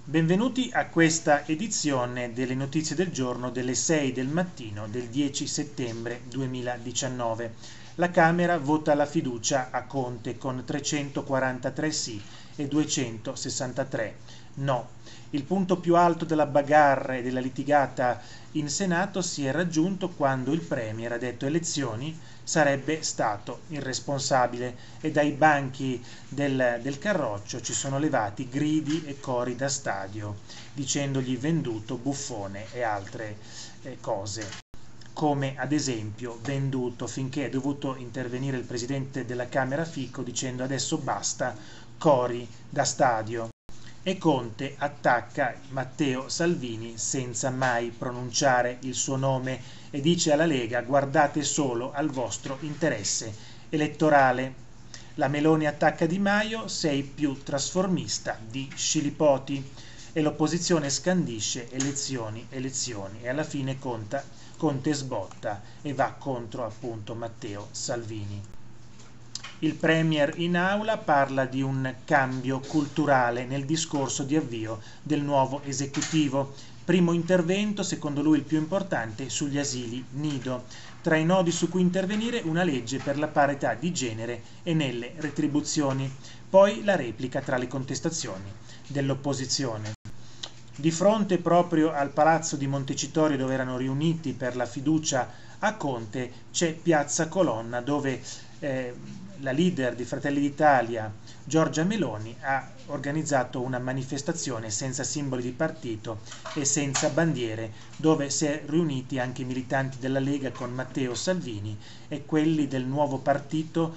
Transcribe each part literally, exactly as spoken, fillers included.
Benvenuti a questa edizione delle notizie del giorno delle sei del mattino del dieci settembre duemiladiciannove. La Camera vota la fiducia a Conte con trecentoquarantatré sì e duecentosessantatré no. Il punto più alto della bagarre e della litigata in Senato si è raggiunto quando il Premier ha detto elezioni sarebbe stato il responsabile e dai banchi del, del Carroccio ci sono levati gridi e cori da stadio dicendogli venduto, buffone e altre eh, cose, come ad esempio venduto finché è dovuto intervenire il presidente della Camera Fico dicendo adesso basta cori da stadio. E Conte attacca Matteo Salvini senza mai pronunciare il suo nome e dice alla Lega guardate solo al vostro interesse elettorale. La Meloni attacca Di Maio, sei più trasformista di Scilipoti, e l'opposizione scandisce elezioni, elezioni e alla fine Conte, Conte sbotta e va contro appunto Matteo Salvini. Il Premier in aula parla di un cambio culturale nel discorso di avvio del nuovo esecutivo. Primo intervento, secondo lui il più importante, sugli asili nido. Tra i nodi su cui intervenire una legge per la parità di genere e nelle retribuzioni. Poi la replica tra le contestazioni dell'opposizione. Di fronte proprio al palazzo di Montecitorio dove erano riuniti per la fiducia a Conte c'è Piazza Colonna dove eh, la leader di Fratelli d'Italia, Giorgia Meloni, ha organizzato una manifestazione senza simboli di partito e senza bandiere, dove si è riuniti anche i militanti della Lega con Matteo Salvini e quelli del nuovo partito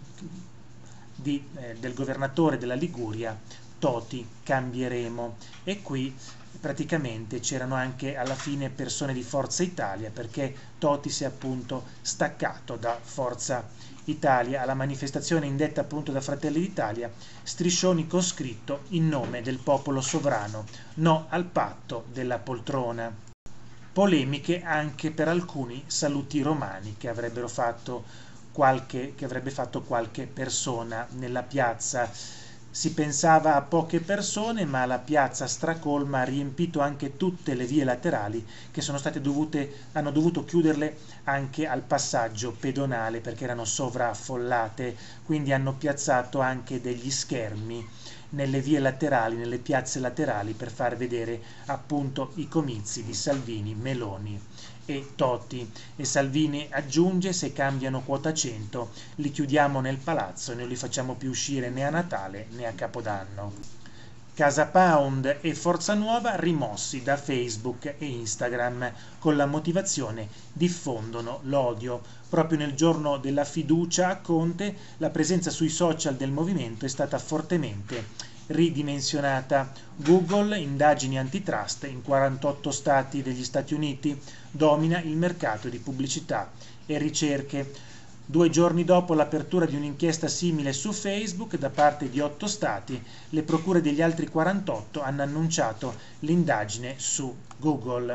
di, eh, del governatore della Liguria, Toti, Cambieremo. E qui praticamente c'erano anche alla fine persone di Forza Italia, perché Toti si è appunto staccato da Forza Italia alla manifestazione indetta appunto da Fratelli d'Italia, striscioni con scritto in nome del popolo sovrano, no al patto della poltrona. Polemiche anche per alcuni saluti romani che avrebbero fatto qualche, che avrebbe fatto qualche persona nella piazza. Si pensava a poche persone, ma la piazza stracolma ha riempito anche tutte le vie laterali che sono state dovute, hanno dovuto chiuderle anche al passaggio pedonale perché erano sovraffollate, quindi hanno piazzato anche degli schermi nelle vie laterali, nelle piazze laterali per far vedere appunto i comizi di Salvini, Meloni e Toti. E Salvini aggiunge se cambiano quota cento li chiudiamo nel palazzo e non li facciamo più uscire né a Natale né a Capodanno. Casa Pound e Forza Nuova rimossi da Facebook e Instagram con la motivazione diffondono l'odio. Proprio nel giorno della fiducia a Conte la presenza sui social del movimento è stata fortemente ridimensionata. Google, indagini antitrust in quarantotto stati degli Stati Uniti, domina il mercato di pubblicità e ricerche. Due giorni dopo l'apertura di un'inchiesta simile su Facebook da parte di otto stati, le procure degli altri quarantotto hanno annunciato l'indagine su Google.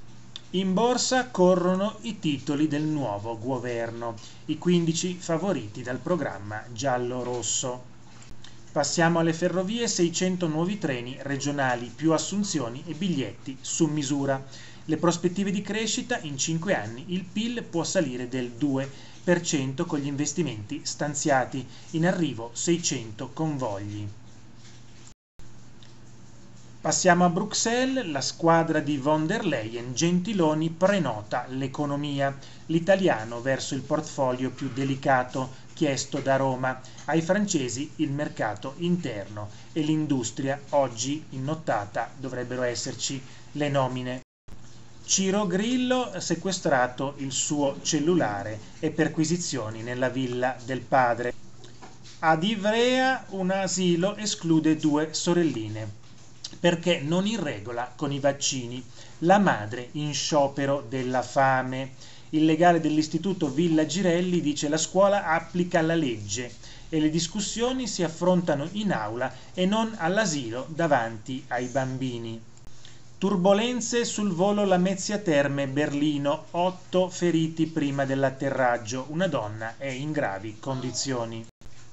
In borsa corrono i titoli del nuovo governo, i quindici favoriti dal programma giallo-rosso. Passiamo alle ferrovie, seicento nuovi treni regionali, più assunzioni e biglietti su misura. Le prospettive di crescita in cinque anni, il P I L può salire del due per cento con gli investimenti stanziati, in arrivo seicento convogli. Passiamo a Bruxelles, la squadra di von der Leyen, Gentiloni prenota l'economia, l'italiano verso il portfolio più delicato chiesto da Roma, ai francesi il mercato interno e l'industria, oggi in nottata dovrebbero esserci le nomine. Ciro Grillo sequestrato il suo cellulare e perquisizioni nella villa del padre. Ad Ivrea un asilo esclude due sorelline perché non in regola con i vaccini. La madre in sciopero della fame. Il legale dell'istituto Villa Girelli dice la scuola applica la legge e le discussioni si affrontano in aula e non all'asilo davanti ai bambini. Turbolenze sul volo Lamezia Terme Berlino, otto feriti prima dell'atterraggio, una donna è in gravi condizioni.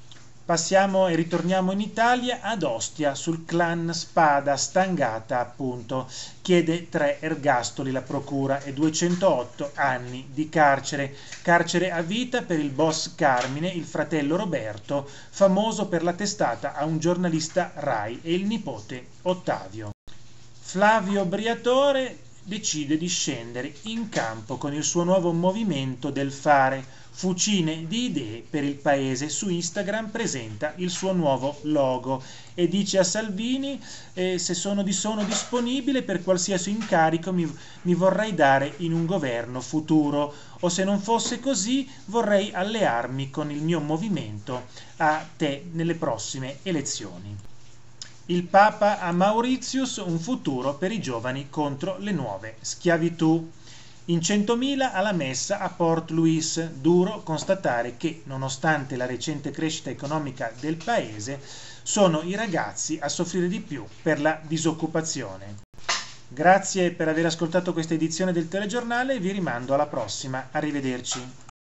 Passiamo e ritorniamo in Italia, ad Ostia, sul clan Spada Stangata, appunto. Chiede tre ergastoli la procura e duecentootto anni di carcere. Carcere a vita per il boss Carmine, il fratello Roberto, famoso per la testata a un giornalista Rai, e il nipote Ottavio. Flavio Briatore decide di scendere in campo con il suo nuovo movimento del fare. Fucine di idee per il paese. Su Instagram presenta il suo nuovo logo e dice a Salvini: eh, se sono, di, sono disponibile per qualsiasi incarico mi, mi vorrei dare in un governo futuro, o se non fosse così vorrei allearmi con il mio movimento a te nelle prossime elezioni. Il Papa a Mauritius, un futuro per i giovani contro le nuove schiavitù. In centomila alla messa a Port Louis. Duro constatare che, nonostante la recente crescita economica del paese, sono i ragazzi a soffrire di più per la disoccupazione. Grazie per aver ascoltato questa edizione del telegiornale, vi rimando alla prossima. Arrivederci.